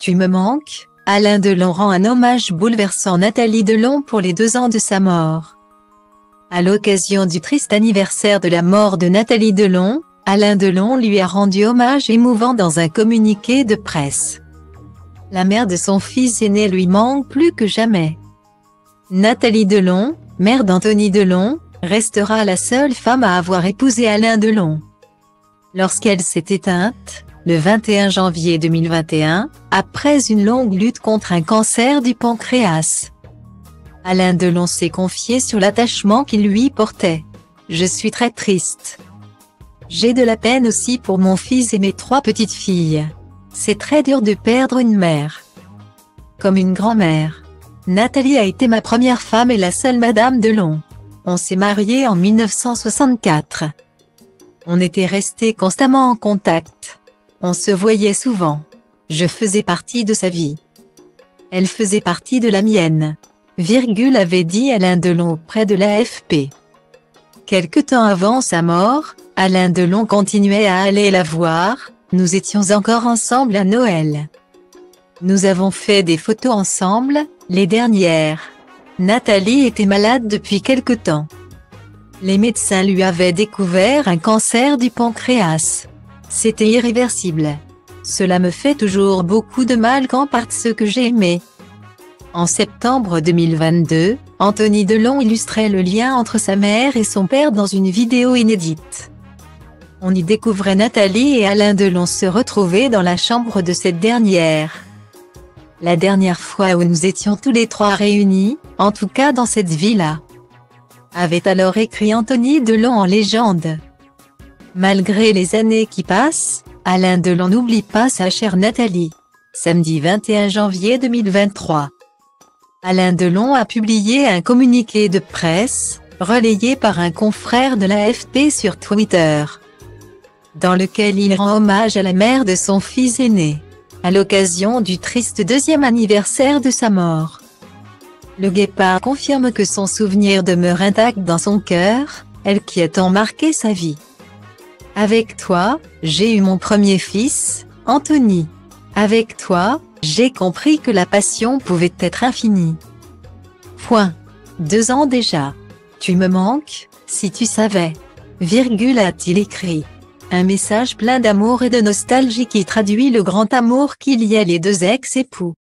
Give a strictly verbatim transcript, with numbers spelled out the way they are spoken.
Tu me manques, Alain Delon rend un hommage bouleversant Nathalie Delon pour les deux ans de sa mort. À l'occasion du triste anniversaire de la mort de Nathalie Delon, Alain Delon lui a rendu hommage émouvant dans un communiqué de presse. La mère de son fils aîné lui manque plus que jamais. Nathalie Delon, mère d'Anthony Delon, restera la seule femme à avoir épousé Alain Delon. Lorsqu'elle s'est éteinte, le vingt et un janvier deux mille vingt et un, après une longue lutte contre un cancer du pancréas. Alain Delon s'est confié sur l'attachement qu'il lui portait. « Je suis très triste. J'ai de la peine aussi pour mon fils et mes trois petites filles. C'est très dur de perdre une mère. Comme une grand-mère. Nathalie a été ma première femme et la seule Madame Delon. On s'est mariés en mille neuf cent soixante-quatre. On était restés constamment en contact. On se voyait souvent. Je faisais partie de sa vie. Elle faisait partie de la mienne. » Virgule avait dit Alain Delon auprès de l'A F P. Quelque temps avant sa mort, Alain Delon continuait à aller la voir, nous étions encore ensemble à Noël. Nous avons fait des photos ensemble, les dernières. Nathalie était malade depuis quelque temps. Les médecins lui avaient découvert un cancer du pancréas. C'était irréversible. Cela me fait toujours beaucoup de mal quand partent ceux que j'ai aimés. En septembre deux mille vingt-deux, Anthony Delon illustrait le lien entre sa mère et son père dans une vidéo inédite. On y découvrait Nathalie et Alain Delon se retrouver dans la chambre de cette dernière. La dernière fois où nous étions tous les trois réunis, en tout cas dans cette villa. Avait alors écrit Anthony Delon en légende. Malgré les années qui passent, Alain Delon n'oublie pas sa chère Nathalie. Samedi vingt et un janvier deux mille vingt-trois. Alain Delon a publié un communiqué de presse, relayé par un confrère de l'A F P sur Twitter, dans lequel il rend hommage à la mère de son fils aîné, à l'occasion du triste deuxième anniversaire de sa mort. Le guépard confirme que son souvenir demeure intact dans son cœur, elle qui a tant marqué sa vie. Avec toi, j'ai eu mon premier fils, Anthony. Avec toi, j'ai compris que la passion pouvait être infinie. Point. Deux ans déjà. Tu me manques, si tu savais. Virgule a-t-il écrit. Un message plein d'amour et de nostalgie qui traduit le grand amour qu'il y a les deux ex-époux.